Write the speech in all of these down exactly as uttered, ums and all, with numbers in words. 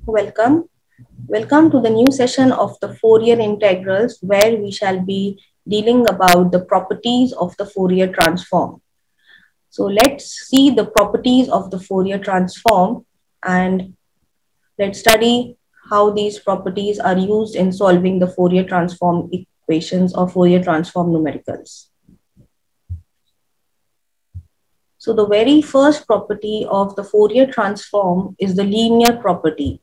Welcome. Welcome to the new session of the Fourier integrals, where we shall be dealing about the properties of the Fourier transform. So let's see the properties of the Fourier transform and let's study how these properties are used in solving the Fourier transform equations or Fourier transform numericals. So the very first property of the Fourier transform is the linear property.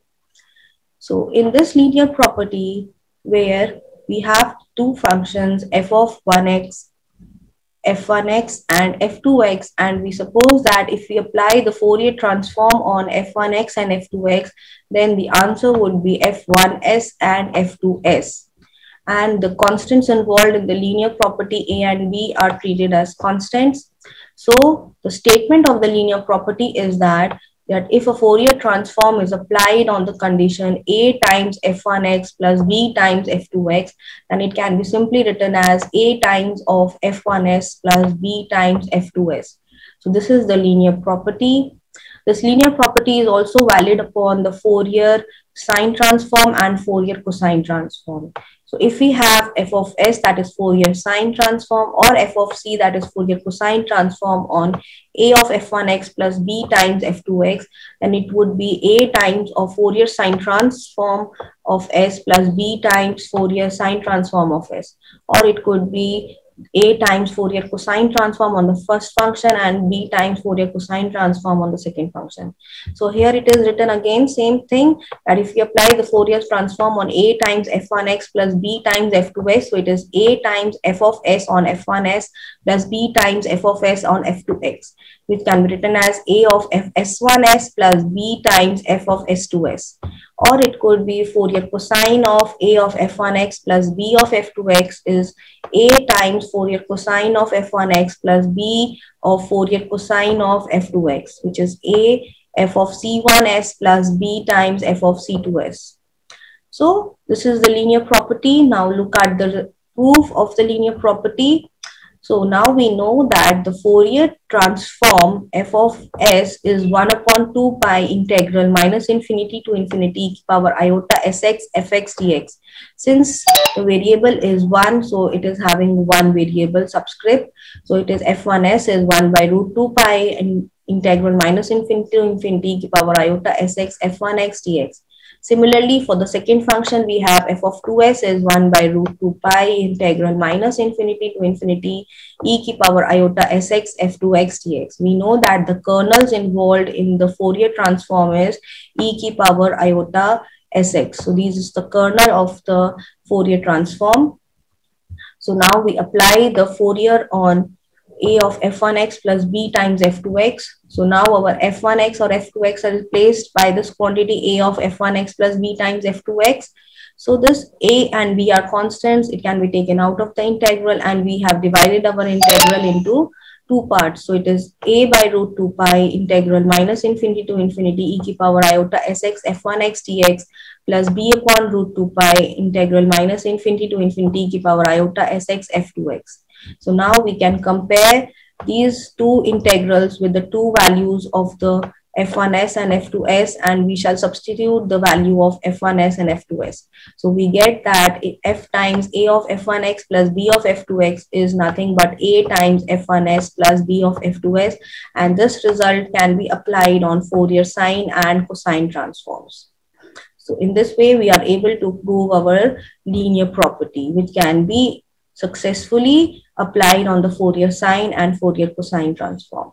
So in this linear property, where we have two functions f of one x, f one x and f two x, and we suppose that if we apply the Fourier transform on f one x and f two x, then the answer would be f one s and f two s. And the constants involved in the linear property a and b are treated as constants. So the statement of the linear property is that that if a Fourier transform is applied on the condition a times f one x plus b times f two x, then it can be simply written as a times of f one s plus b times f two s. So this is the linear property. This linear property is also valid upon the Fourier sine transform and Fourier cosine transform. So if we have f of s, that is Fourier sine transform, or f of c, that is Fourier cosine transform on a of f one x plus b times f two x, then it would be a times of Fourier sine transform of s plus b times Fourier sine transform of s. Or it could be a times Fourier cosine transform on the first function and b times Fourier cosine transform on the second function. So here it is written again, same thing, that if we apply the Fourier transform on a times f one x plus b times f two x, so it is a times f of s on f one s plus b times f of s on f two x, which can be written as a of f s one s plus b times f of s two s. Or it could be Fourier cosine of a of f one x plus b of f two x is a times Fourier cosine of f one x plus b of Fourier cosine of f two x, which is a f of c one s plus b times f of c two s. So this is the linear property. Now look at the proof of the linear property. So now we know that the Fourier transform f of s is one upon two pi integral minus infinity to infinity e power iota sx fx dx. Since the variable is one, so it is having one variable subscript. So it is f one s is one by root two pi and integral minus infinity to infinity e power iota sx f one x dx. Similarly, for the second function, we have f of two s is one by root two pi integral minus infinity to infinity e to the power iota sx f two x dx. We know that the kernels involved in the Fourier transform is e to the power iota sx. So this is the kernel of the Fourier transform. So now we apply the Fourier on a of f one x plus b times f two x. So now our f one x or f two x are replaced by this quantity a of f one x plus b times f two x. So this a and b are constants. It can be taken out of the integral, and we have divided our integral into two parts. So it is a by root two pi integral minus infinity to infinity e to the power iota sx f one x dx plus b upon root two pi integral minus infinity to infinity e to the power iota sx f two x. So now we can compare these two integrals with the two values of the f one s and f two s, and we shall substitute the value of f one s and f two s. So we get that f times a of f one x plus b of f two x is nothing but a times f one s plus b of f two s, and this result can be applied on Fourier sine and cosine transforms. So in this way, we are able to prove our linear property, which can be successfully applied on the Fourier sine and Fourier cosine transform.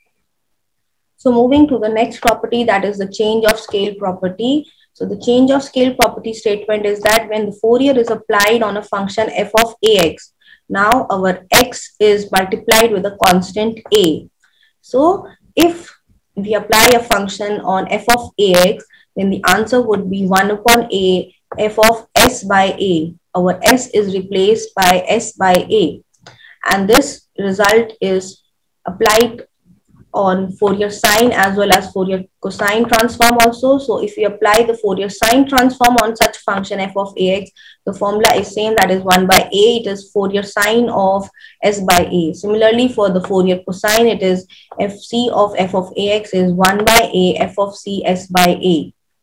So moving to the next property, that is the change of scale property. So the change of scale property statement is that when the Fourier is applied on a function f of ax, now our x is multiplied with a constant a. So if we apply a function on f of ax, then the answer would be one upon a f of s by a. Our s is replaced by s by a, and this result is applied on Fourier sine as well as Fourier cosine transform also. So if we apply the Fourier sine transform on such function f of ax, the formula is same, that is one by a, it is Fourier sine of s by a. Similarly, for the Fourier cosine, it is fc of f of ax is one by a f of c s by a.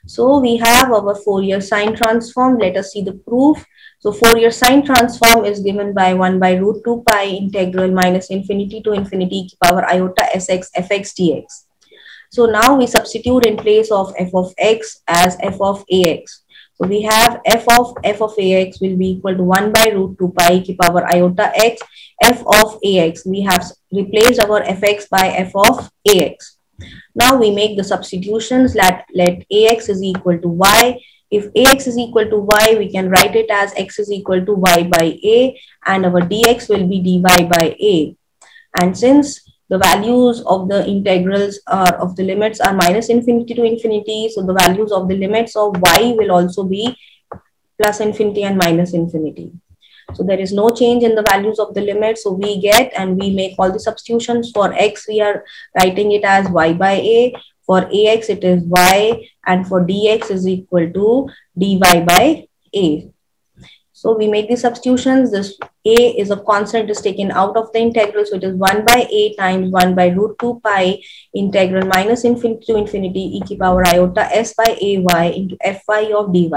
So we have our Fourier sine transform. Let us see the proof. So Fourier sine transform is given by one by root two pi integral minus infinity to infinity e to power iota sx fx dx. So now we substitute in place of f of x as f of ax. So we have f of f of ax will be equal to one by root two pi e to power iota x f of ax. We have replaced our fx by f of ax. Now we make the substitutions. Let, let ax is equal to y. If ax is equal to y, we can write it as x is equal to y by a, and our dx will be dy by a. And since the values of the integrals are of the limits are minus infinity to infinity, so the values of the limits of y will also be plus infinity and minus infinity. So there is no change in the values of the limit. So we get and we make all the substitutions. For x, we are writing it as y by a. For ax, it is y. And for dx is equal to dy by a. So we make the substitutions. This a is a constant is taken out of the integral. So it is one by a times one by root two pi integral minus infinity to infinity e to power iota s by ay into fy of dy.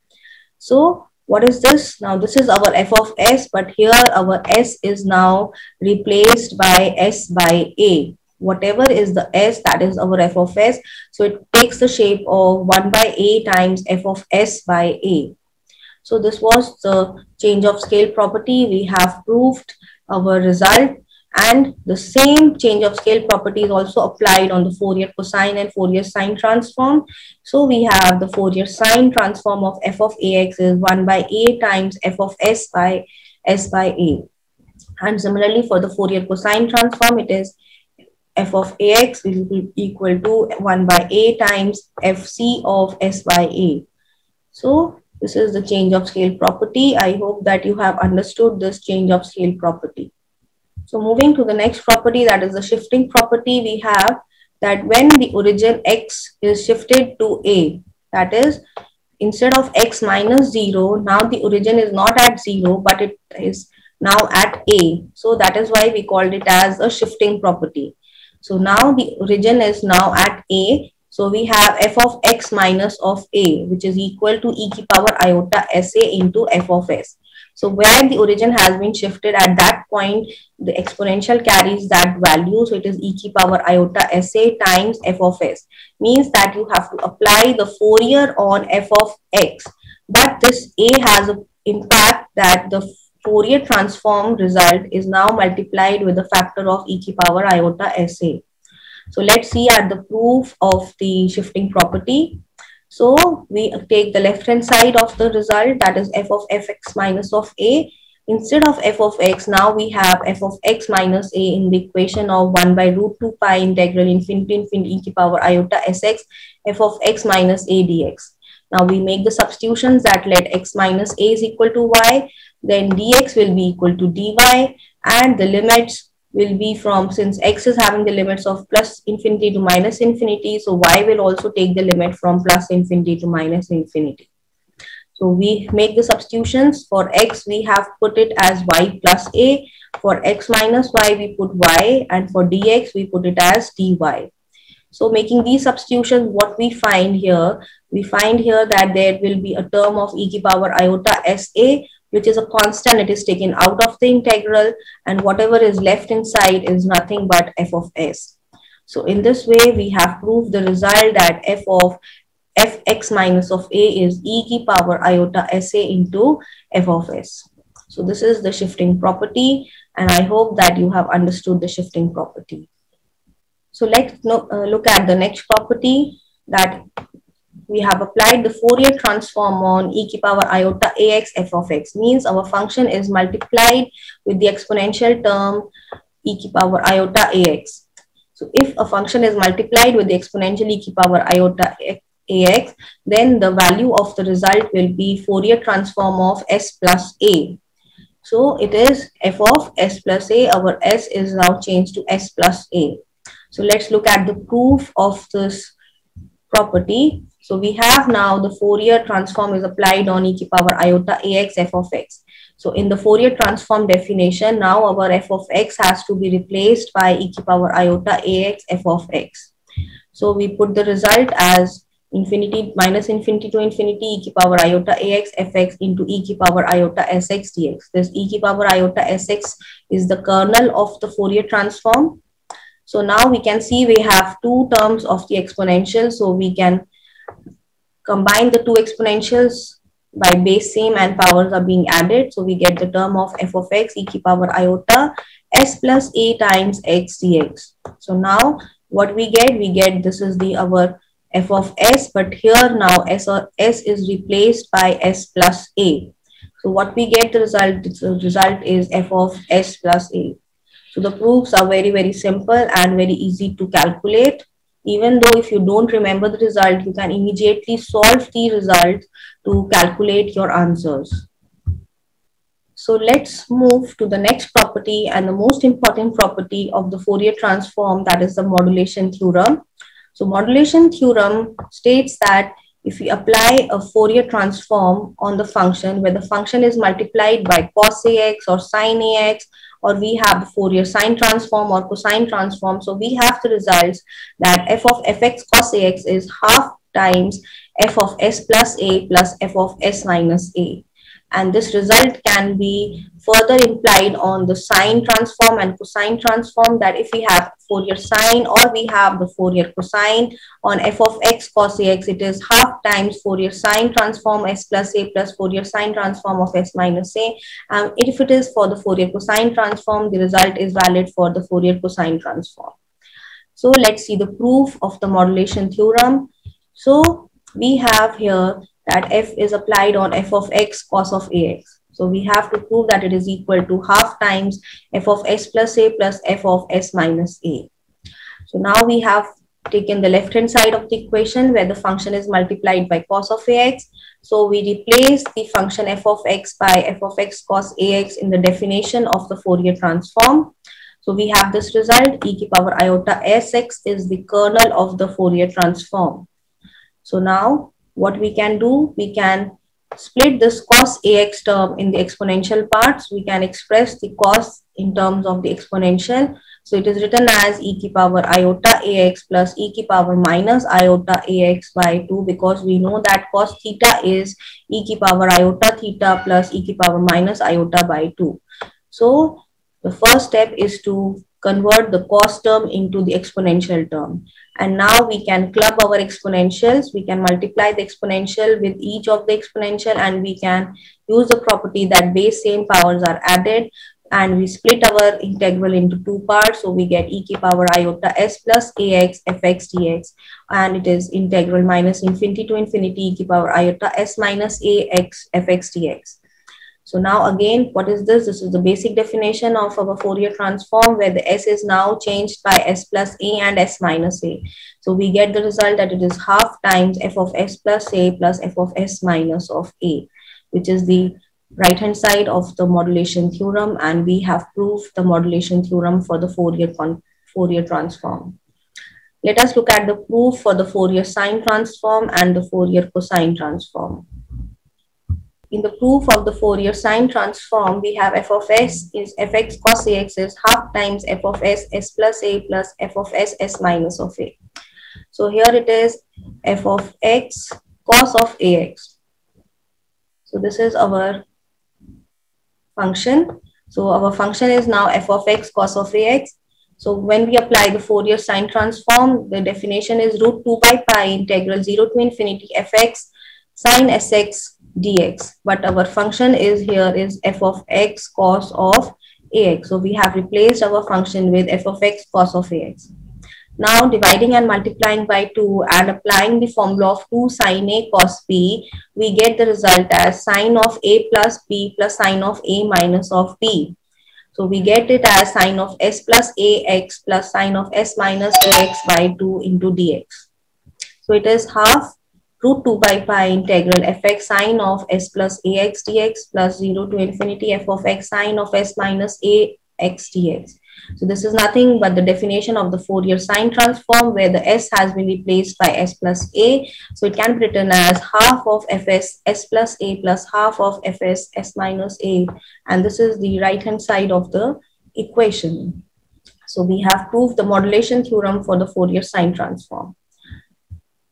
So what is this? Now this is our f of s, but here our s is now replaced by s by a. Whatever is the s, that is our f of s. So it takes the shape of one by a times f of s by a. So this was the change of scale property. We have proved our result, and the same change of scale property is also applied on the Fourier cosine and Fourier sine transform. So we have the Fourier sine transform of f of ax is one by a times f of s by s by a. And similarly for the Fourier cosine transform, it is f of ax will be equal to one by a times fc of s by a. So this is the change of scale property. I hope that you have understood this change of scale property. So moving to the next property, that is the shifting property, we have that when the origin x is shifted to a, that is instead of x minus zero, now the origin is not at zero, but it is now at a. So that is why we called it as a shifting property. So now the origin is now at a. So we have f of x minus of a, which is equal to e to power iota sa into f of s. So where the origin has been shifted, at that point, the exponential carries that value. So it is e to power iota sa times f of s. Means that you have to apply the Fourier on f of x. But this a has an impact that the Fourier transform result is now multiplied with the factor of e to power iota sa. So let's see at the proof of the shifting property. So we take the left hand side of the result, that is f of fx minus of a. Instead of f of x, now we have f of x minus a in the equation of one by root two pi integral infinity infinity e to power iota sx f of x minus a dx. Now we make the substitutions that let x minus a is equal to y, then dx will be equal to dy, and the limits will be from, since x is having the limits of plus infinity to minus infinity, so y will also take the limit from plus infinity to minus infinity. So we make the substitutions. For x, we have put it as y plus a. For x minus y, we put y, and for dx, we put it as dy. So making these substitutions, what we find here, we find here that there will be a term of e to power iota sa, which is a constant. It is taken out of the integral, and whatever is left inside is nothing but f of s. So in this way, we have proved the result that f of fx minus of a is e to power iota sa into f of s. So this is the shifting property, and I hope that you have understood the shifting property. So let's look at the next property, that we have applied the Fourier transform on e to power iota ax f of x. Means our function is multiplied with the exponential term e to power iota ax. So if a function is multiplied with the exponential e to power iota ax, then the value of the result will be Fourier transform of s plus a. So it is f of s plus a. Our s is now changed to s plus a. So let's look at the proof of this property. So we have now the Fourier transform is applied on e to power iota ax f of x. So in the Fourier transform definition, now our f of x has to be replaced by e to power iota ax f of x. So we put the result as infinity minus infinity to infinity e ki power iota ax fx into e ki power iota sx dx. This e ki power iota sx is the kernel of the Fourier transform. So now we can see we have two terms of the exponential. So we can combine the two exponentials by base same and powers are being added. So we get the term of f of x e ki power iota s plus a times x dx. So now what we get, we get this is the our f of s, but here now s, or s is replaced by s plus a. So what we get the result, the result is f of s plus a. So the proofs are very, very simple and very easy to calculate. Even though if you don't remember the result, you can immediately solve the result to calculate your answers. So let's move to the next property and the most important property of the Fourier transform, that is the modulation theorem. So modulation theorem states that if we apply a Fourier transform on the function where the function is multiplied by cos ax or sin ax, or we have the Fourier sine transform or cosine transform, so we have the results that f of fx cos ax is half times f of s plus a plus f of s minus a. And this result can be further implied on the sine transform and cosine transform, that if we have Fourier sine or we have the Fourier cosine on f of x cos ax, it is half times Fourier sine transform s plus a plus Fourier sine transform of s minus a. Um, if it is for the Fourier cosine transform, the result is valid for the Fourier cosine transform. So let's see the proof of the modulation theorem. So we have here that f is applied on f of x cos of ax. So we have to prove that it is equal to half times f of s plus a plus f of s minus a. So now we have taken the left hand side of the equation where the function is multiplied by cos of ax. So we replace the function f of x by f of x cos ax in the definition of the Fourier transform. So we have this result, e ki power iota sx is the kernel of the Fourier transform. So now what we can do, we can split this cos ax term in the exponential parts. We can express the cos in terms of the exponential. So it is written as e ki power iota ax plus e ki power minus iota ax by two, because we know that cos theta is e ki power iota theta plus e ki power minus iota by two. So the first step is to convert the cos term into the exponential term. And now we can club our exponentials. We can multiply the exponential with each of the exponential, and we can use the property that base same powers are added, and we split our integral into two parts. So we get e ki power iota s plus ax fx dx, and it is integral minus infinity to infinity e ki power iota s minus ax fx dx. So now again, what is this? This is the basic definition of our Fourier transform where the s is now changed by s plus a and s minus a. So we get the result that it is half times f of s plus a plus f of s minus of a, which is the right hand side of the modulation theorem, and we have proved the modulation theorem for the Fourier, Fourier transform. Let us look at the proof for the Fourier sine transform and the Fourier cosine transform. In the proof of the Fourier sine transform, we have f of s is fx cos ax is half times f of s s plus a plus f of s s minus of a. So here it is f of x cos of ax. So this is our function. So our function is now f of x cos of ax. So when we apply the Fourier sine transform, the definition is root two by pi integral zero to infinity fx sine sx dx, but our function is here is f of x cos of ax. So we have replaced our function with f of x cos of ax. Now dividing and multiplying by two and applying the formula of two sine a cos b, we get the result as sine of a plus b plus sine of a minus of b. So we get it as sine of s plus ax plus sine of s minus ax by two into dx. So it is half root two by pi integral fx sine of s plus ax dx plus zero to infinity f of x sine of s minus ax dx. So this is nothing but the definition of the Fourier sine transform where the s has been replaced by s plus a. So it can be written as half of fs s plus a plus half of fs s minus a, and this is the right hand side of the equation. So we have proved the modulation theorem for the Fourier sine transform.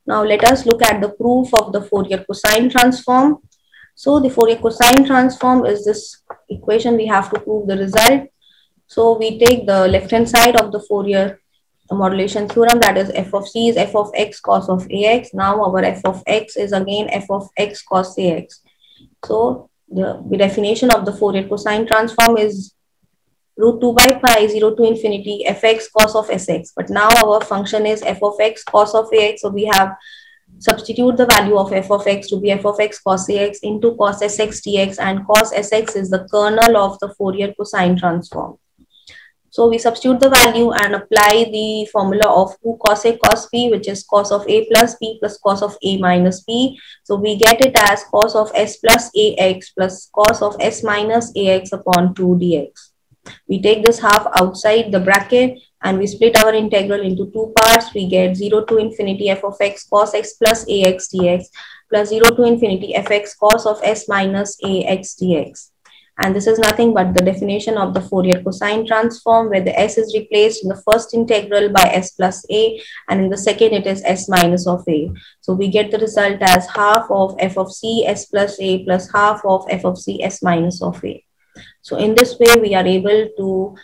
Now let us look at the proof of the Fourier cosine transform. So the Fourier cosine transform is this equation. We have to prove the result. So we take the left hand side of the Fourier modulation theorem, that is f of c is f of x cos of ax. Now our f of x is again f of x cos ax. So the, the definition of the Fourier cosine transform is root two by pi zero to infinity fx cos of sx. But now our function is f of x cos of ax. So we have substitute the value of f of x to be f of x cos ax into cos sx dx, and cos sx is the kernel of the Fourier cosine transform. So we substitute the value and apply the formula of two cos A cos B, which is cos of A plus B plus cos of A minus B. So we get it as cos of S plus Ax plus cos of S minus Ax upon two dx. We take this half outside the bracket and we split our integral into two parts. We get zero to infinity f of x cos x plus ax dx plus zero to infinity fx cos of s minus ax dx. And this is nothing but the definition of the Fourier cosine transform, where the s is replaced in the first integral by s plus a, and in the second it is s minus of a. So we get the result as half of f of c s plus a plus half of f of c s minus of a. So in this way we are able to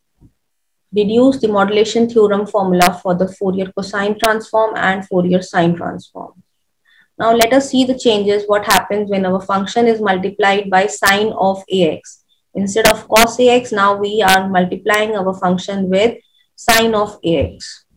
deduce the modulation theorem formula for the Fourier cosine transform and Fourier sine transform. Now let us see the changes, what happens when our function is multiplied by sine of ax. Instead of cos ax, now we are multiplying our function with sine of ax.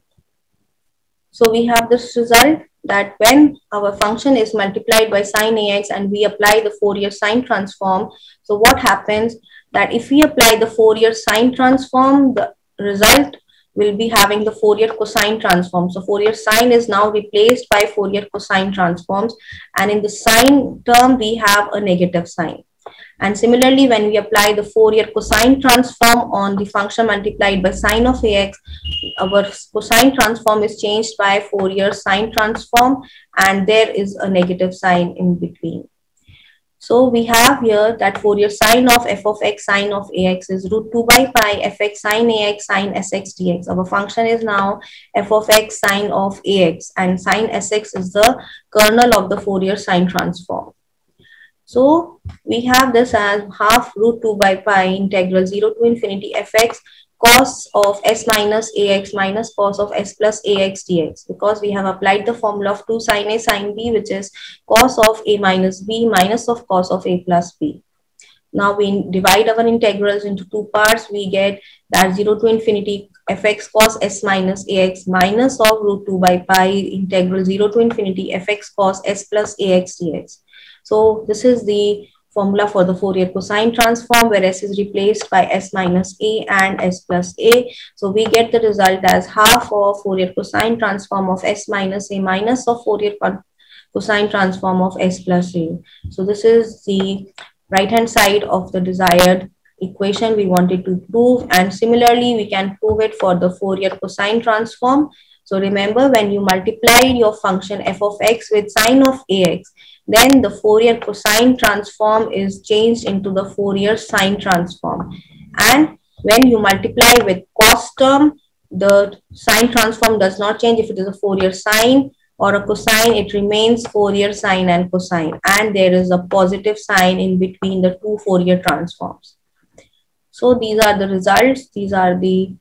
So we have this result that when our function is multiplied by sine ax and we apply the Fourier sine transform, so what happens that if we apply the Fourier sine transform, the result will be having the Fourier cosine transform. So Fourier sine is now replaced by Fourier cosine transforms, and in the sine term we have a negative sign. And similarly, when we apply the Fourier cosine transform on the function multiplied by sine of ax, our cosine transform is changed by Fourier sine transform, and there is a negative sign in between. So we have here that Fourier sine of f of x sine of ax is root two by pi fx sine ax sine sx dx. Our function is now f of x sine of ax, and sine sx is the kernel of the Fourier sine transform. So we have this as half root two by pi integral zero to infinity fx cos of s minus ax minus cos of s plus ax dx, because we have applied the formula of two sine a sine b, which is cos of a minus b minus of cos of a plus b. Now we divide our integrals into two parts. We get that zero to infinity fx cos s minus ax minus of root two by pi integral zero to infinity fx cos s plus ax dx. So this is the formula for the Fourier cosine transform, where s is replaced by s minus a and s plus a. So we get the result as half of Fourier cosine transform of s minus a minus of Fourier cosine transform of s plus a. So this is the right hand side of the desired equation we wanted to prove, and similarly we can prove it for the Fourier cosine transform. So remember, when you multiplied your function f of x with sine of ax, then the Fourier cosine transform is changed into the Fourier sine transform. And when you multiply with cos term, the sine transform does not change. If it is a Fourier sine or a cosine, it remains Fourier sine and cosine. And there is a positive sign in between the two Fourier transforms. So these are the results. These are the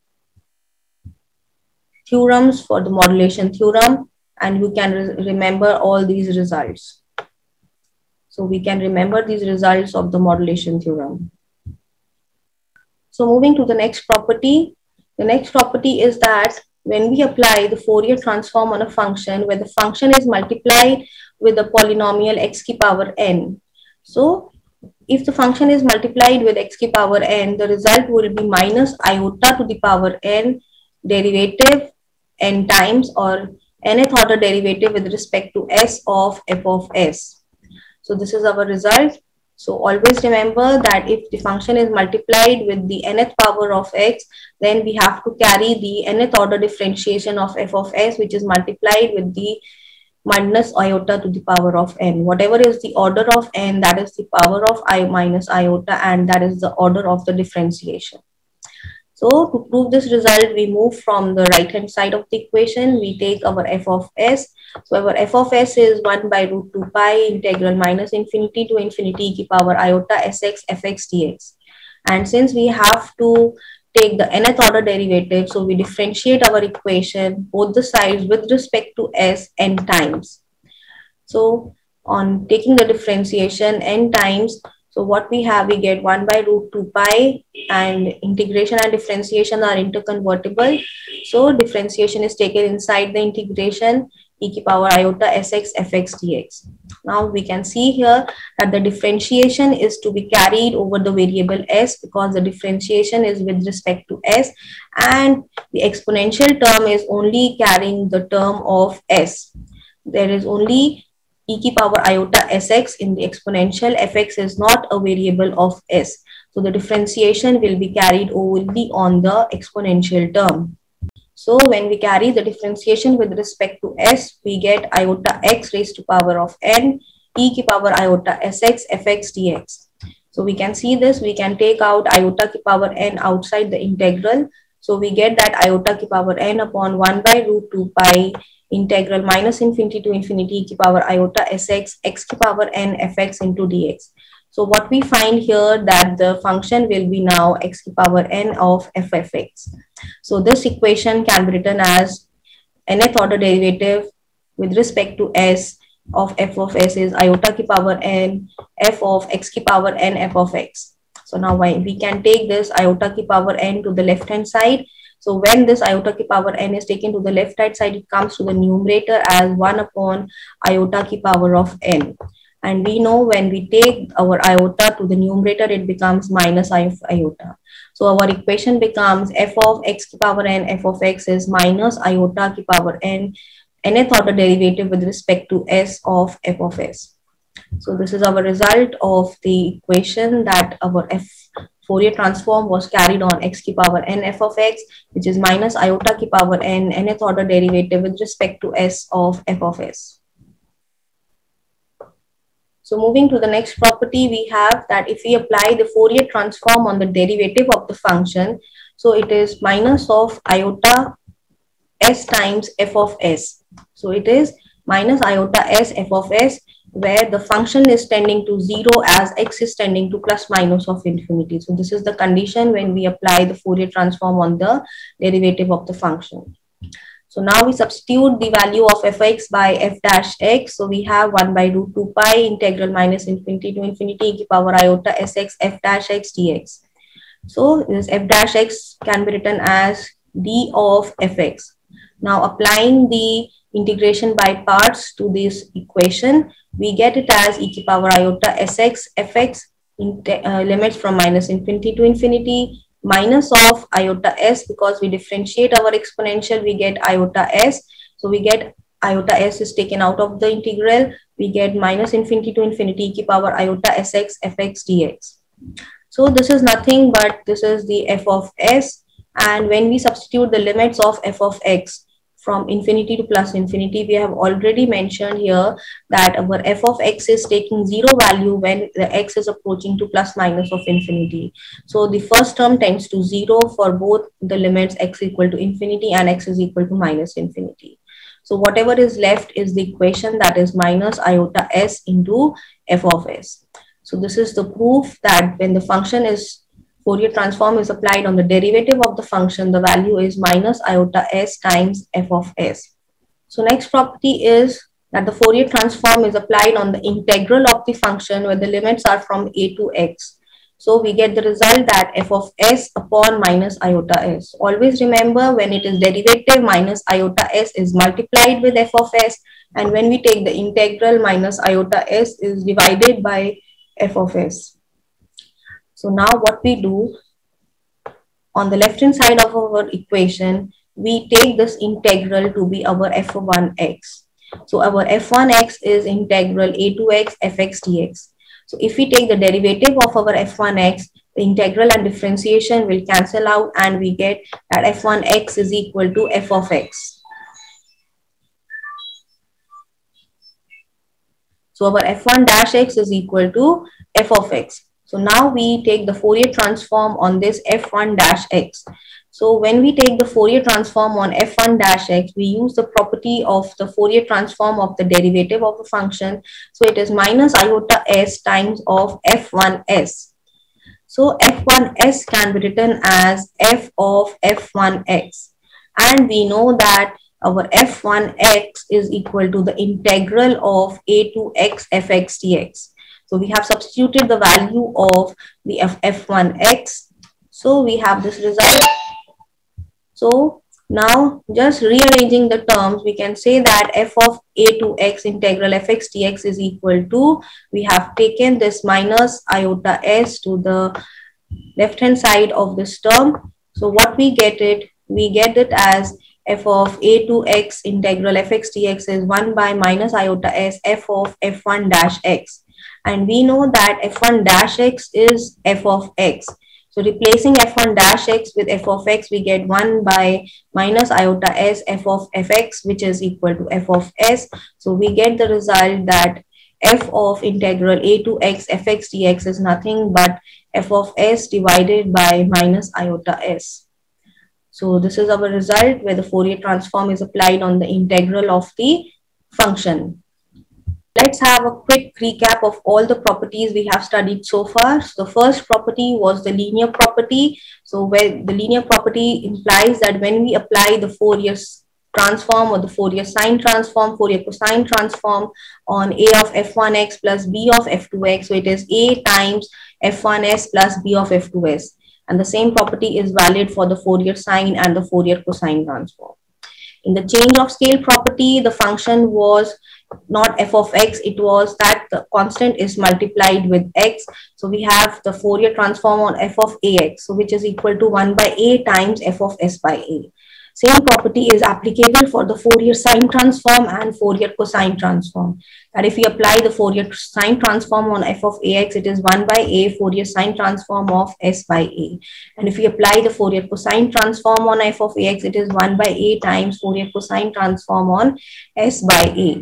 theorems for the modulation theorem, and you can re remember all these results. So we can remember these results of the modulation theorem. So moving to the next property, the next property is that when we apply the Fourier transform on a function where the function is multiplied with the polynomial x ki power n. So if the function is multiplied with x ki power n, the result will be minus iota to the power n derivative n times or nth order derivative with respect to s of f of s. So this is our result. So always remember that if the function is multiplied with the nth power of x, then we have to carry the nth order differentiation of f of s, which is multiplied with the minus iota to the power of n. Whatever is the order of n, that is the power of I minus iota, and that is the order of the differentiation. So to prove this result, we move from the right hand side of the equation. We take our f of s So our f of s is one by root two pi integral minus infinity to infinity e to power iota sx fx dx. And since we have to take the nth order derivative, so we differentiate our equation both the sides with respect to s n times. So on taking the differentiation n times, so what we have, we get one by root two pi, and integration and differentiation are interconvertible. So differentiation is taken inside the integration e to power iota sx fx dx. Now we can see here that the differentiation is to be carried over the variable s, because the differentiation is with respect to s, and the exponential term is only carrying the term of s. There is only e to power iota sx in the exponential. Fx is not a variable of s. So the differentiation will be carried only on the exponential term. So when we carry the differentiation with respect to s, we get iota x raised to power of n e to power iota sx fx dx. So we can see this, we can take out iota to power n outside the integral. So we get that iota to power n upon one by root two pi integral minus infinity to infinity e to power iota sx x to power n fx into dx. So what we find here, that the function will be now x to power n of f of x. So this equation can be written as nth order derivative with respect to s of f of s is iota to power n f of x to power n f of x. So now we can take this iota to power n to the left hand side. So when this iota to power n is taken to the left hand side, it comes to the numerator as one upon iota to power of n. And we know when we take our iota to the numerator, it becomes minus I of iota. So our equation becomes f of x to power n f of x is minus iota to power n nth order derivative with respect to s of f of s. So this is our result of the equation, that our f Fourier transform was carried on x to power n f of x, which is minus iota to power n nth order derivative with respect to s of f of s. So moving to the next property, we have that if we apply the Fourier transform on the derivative of the function, so it is minus of iota s times f of s. So it is minus iota s f of s, where the function is tending to zero as x is tending to plus minus of infinity. So this is the condition when we apply the Fourier transform on the derivative of the function. So now we substitute the value of fx by f dash x. So we have one by root two pi integral minus infinity to infinity e to power iota sx f dash x dx. So this f dash x can be written as d of fx. Now applying the integration by parts to this equation, we get it as e to power iota sx fx in uh, limits from minus infinity to infinity minus of iota s, because we differentiate our exponential, we get iota s. So we get iota s is taken out of the integral, we get minus infinity to infinity e to power iota sx fx dx. So this is nothing but this is the f of s, and when we substitute the limits of f of x from infinity to plus infinity, we have already mentioned here that our f of x is taking zero value when the x is approaching to plus minus of infinity. So the first term tends to zero for both the limits x equal to infinity and x is equal to minus infinity. So whatever is left is the equation, that is minus iota s into f of s. So this is the proof that when the function is Fourier transform is applied on the derivative of the function, the value is minus iota s times f of s. So next property is that the Fourier transform is applied on the integral of the function where the limits are from a to x. So we get the result that f of s upon minus iota s. Always remember, when it is derivative, minus iota s is multiplied with f of s, and when we take the integral, minus iota s is divided by f of s. So now what we do, on the left hand side of our equation, we take this integral to be our f of one x. So our f one x is integral a to x fx dx. So if we take the derivative of our f one x, the integral and differentiation will cancel out, and we get that f one x is equal to f of x. So our f one dash x is equal to f of x. So now we take the Fourier transform on this f one dash x. So when we take the Fourier transform on f one dash x, we use the property of the Fourier transform of the derivative of a function. So it is minus iota s times of f one s. So f one s can be written as f of f one x. And we know that our f one x is equal to the integral of a to x fx dx. So we have substituted the value of the f f1x. So we have this result. So now just rearranging the terms, we can say that f of a to x integral fx dx is equal to, we have taken this minus iota s to the left hand side of this term. So what we get it, we get it as f of a to x integral fx dx is one by minus iota s f of f one dash x. And we know that f one dash x is f of x. So replacing f one dash x with f of x, we get one by minus iota s f of fx, which is equal to f of s. So we get the result that f of integral a to x fx dx is nothing but f of s divided by minus iota s. So this is our result where the Fourier transform is applied on the integral of the function. Let's have a quick recap of all the properties we have studied so far. So the first property was the linear property. So where the linear property implies that when we apply the Fourier transform or the Fourier sine transform, Fourier cosine transform on a of f one x plus b of f two x, so it is a times f one s plus b of f two s. And the same property is valid for the Fourier sine and the Fourier cosine transform. In the change of scale property, the function was not f of x, it was that the constant is multiplied with x. So we have the Fourier transform on f of ax, so which is equal to one by a times f of s by a. Same property is applicable for the Fourier sine transform and Fourier cosine transform. That if we apply the Fourier sine transform on f of ax, it is one by a Fourier sine transform of s by a. And if we apply the Fourier cosine transform on f of ax, it is one by a times Fourier cosine transform on s by a.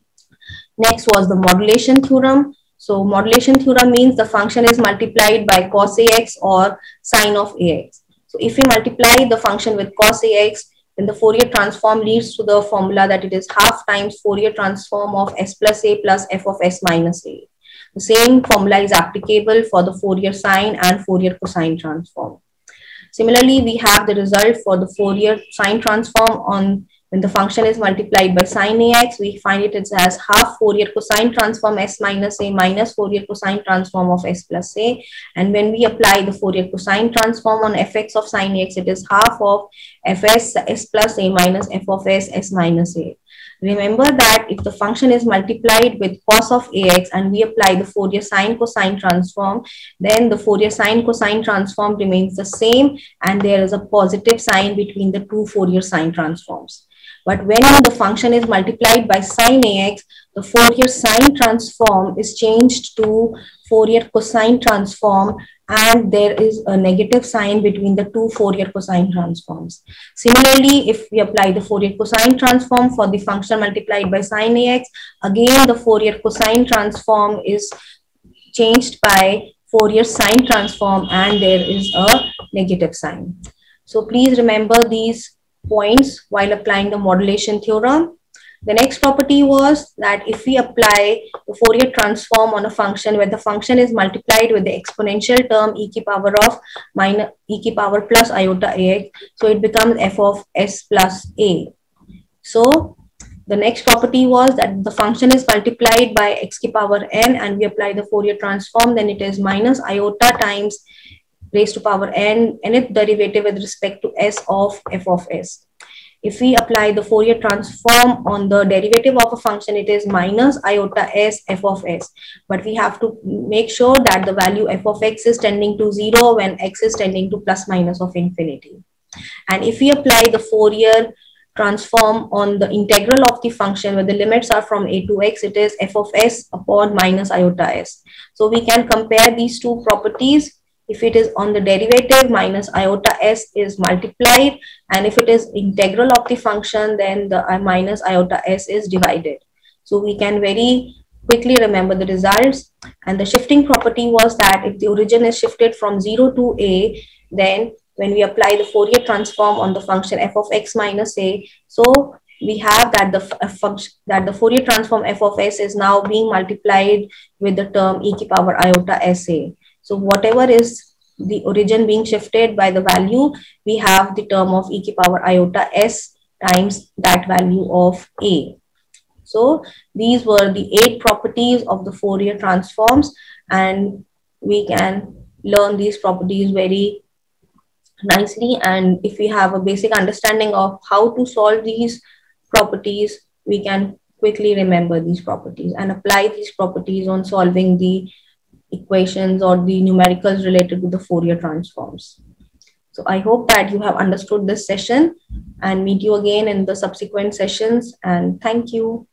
Next was the modulation theorem. So modulation theorem means the function is multiplied by cos ax or sine of ax. So if we multiply the function with cos ax, then the Fourier transform leads to the formula that it is half times Fourier transform of s plus a plus f of s minus a. The same formula is applicable for the Fourier sine and Fourier cosine transform. Similarly, we have the result for the Fourier sine transform on when the function is multiplied by sine ax, we find it as half Fourier cosine transform s minus a minus Fourier cosine transform of s plus a. And when we apply the Fourier cosine transform on fx of sine ax, it is half of fs s plus a minus f of s s minus a. Remember that if the function is multiplied with cos of ax and we apply the Fourier sine cosine transform, then the Fourier sine cosine transform remains the same and there is a positive sign between the two Fourier sine transforms. But when the function is multiplied by sine ax, the Fourier sine transform is changed to Fourier cosine transform and there is a negative sign between the two Fourier cosine transforms. Similarly, if we apply the Fourier cosine transform for the function multiplied by sine ax, again the Fourier cosine transform is changed by Fourier sine transform and there is a negative sign. So please remember these points while applying the modulation theorem. The next property was that if we apply the Fourier transform on a function where the function is multiplied with the exponential term e to the power of minus e to the power plus iota ax, so it becomes f of s plus a. So the next property was that the function is multiplied by x to the power n and we apply the Fourier transform, then it is minus iota times raised to power n nth derivative with respect to s of f of s. If we apply the Fourier transform on the derivative of a function, it is minus iota s f of s. But we have to make sure that the value f of x is tending to zero when x is tending to plus minus of infinity. And if we apply the Fourier transform on the integral of the function where the limits are from a to x, it is f of s upon minus iota s. So we can compare these two properties. If it is on the derivative, minus iota s is multiplied, and if it is integral of the function, then the uh, minus iota s is divided. So we can very quickly remember the results. And the shifting property was that if the origin is shifted from zero to a, then when we apply the Fourier transform on the function f of x minus a, so we have that the function that the Fourier transform f of s is now being multiplied with the term e to the power iota sa. So whatever is the origin being shifted by the value, we have the term of e to the power iota s times that value of a. So these were the eight properties of the Fourier transforms, and we can learn these properties very nicely. And if we have a basic understanding of how to solve these properties, we can quickly remember these properties and apply these properties on solving the equations or the numericals related to the Fourier transforms. So I hope that you have understood this session, and meet you again in the subsequent sessions, and thank you.